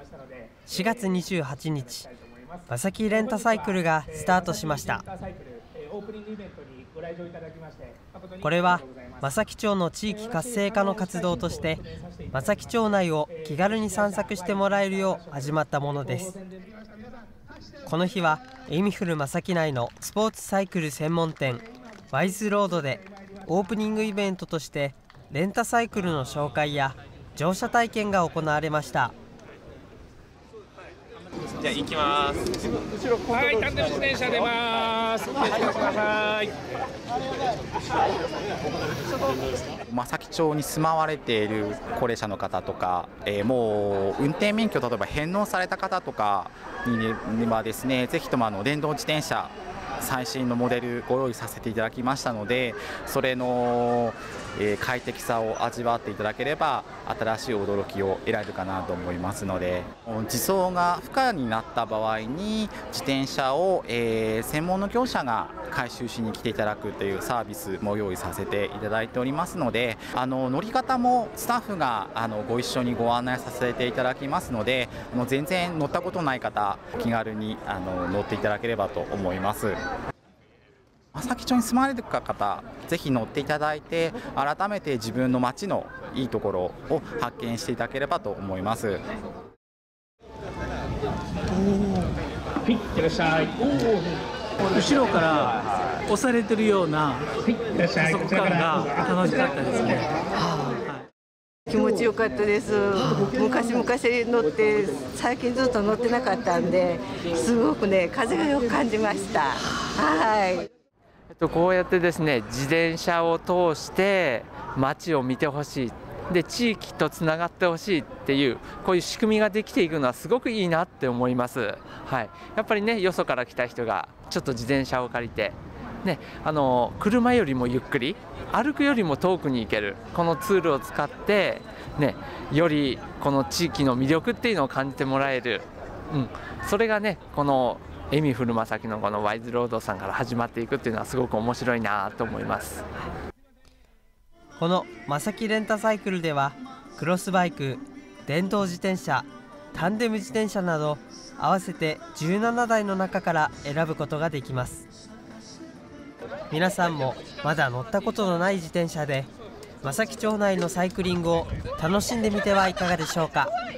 4月28日、まさきレンタサイクルがスタートしました。これはまさき町の地域活性化の活動として、まさき町内を気軽に散策してもらえるよう始まったものです。この日はエミフルまさき内のスポーツサイクル専門店ワイズロードでオープニングイベントとしてレンタサイクルの紹介や乗車体験が行われました。 じゃあ行きます。 はい、タンデム自転車出ます。お願いします。 まさき町に住まわれている高齢者の方とか、もう運転免許例えば返納された方とかにはですね、ぜひとも電動自転車最新のモデルご用意させていただきましたので、それの快適さを味わっていただければ新しい驚きを得られるかなと思いますので、自走が不可になった場合に自転車を専門の業者が回収しに来ていただくというサービスも用意させていただいておりますので、乗り方もスタッフがご一緒にご案内させていただきますので、全然乗ったことない方気軽に乗っていただければと思います。まさき町に住まれる方、ぜひ乗っていただいて、改めて自分の町のいいところを発見していただければと思います。 はい、いってらっしゃい。 後ろから押されてるような加速感が楽しかったですね。 気持ちよかったです。昔々乗って最近ずっと乗ってなかったんで、すごくね風がよく感じました。はい。 こうやってですね、自転車を通して街を見てほしい、で地域とつながってほしいっていう、こういう仕組みができていくのはすごくいいなって思います。はい、やっぱりね、よそから来た人がちょっと自転車を借りて、ね、車よりもゆっくり、歩くよりも遠くに行けるこのツールを使って、ね、よりこの地域の魅力っていうのを感じてもらえる、それがね、このエミフルまさきのこのワイズロードさんから始まっていくっていうのはすごく面白いなと思います。 このまさきレンタサイクルではクロスバイク、電動自転車、タンデム自転車など合わせて17台の中から選ぶことができます。皆さんもまだ乗ったことのない自転車でまさき町内のサイクリングを楽しんでみてはいかがでしょうか。